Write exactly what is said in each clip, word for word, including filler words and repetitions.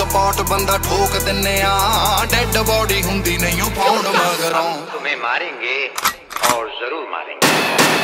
Spot बंदा ठोक दिन्ने आ, डेड बॉडी हुंदी नहीं पाउंड मगरों। तुम्हें मारेंगे और जरूर मारेंगे।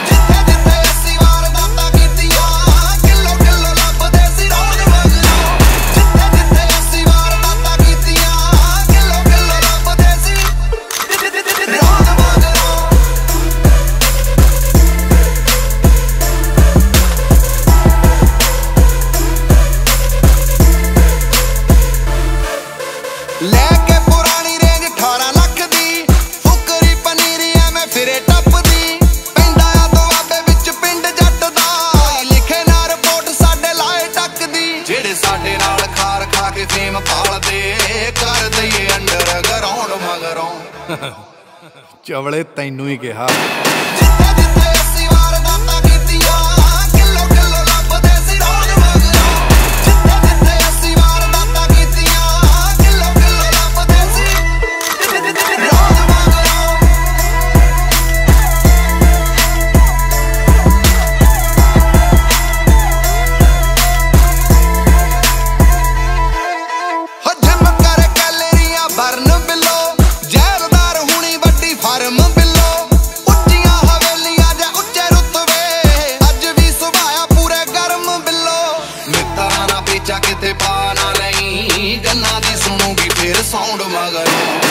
लेके पुरानी रेंज अठारह लाख दी फुकरी पनीरी मैं फिरे टपदी पिंडा दुआबे विच पिंड जट दा लिखे ना रिपोर्ट साडे लाए टक दी जेड़े साडे नाल खार खा के फेम पालदे कर दईए अंडर ग्राउंड मगरों। चवले तैनू ही कहा किते पा ना नहीं गन्ना दी सुनूगी फिर साउंड मगरों।